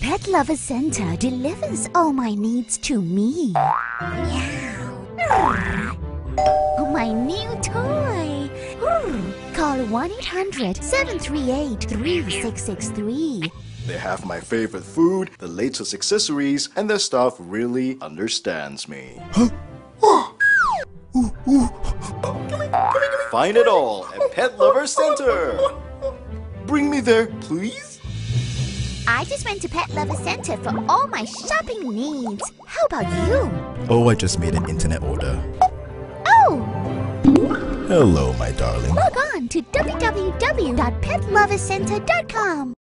Pet Lover Center delivers all my needs to me. Oh, my new toy. Call 1-800-738-3663. They have my favorite food, the latest accessories, and their staff really understands me. Find it all at Pet Lover Center. Bring me there, please. I just went to Pet Lover Center for all my shopping needs. How about you? Oh, I just made an internet order. Oh! Hello, my darling. Log on to www.petlovercenter.com.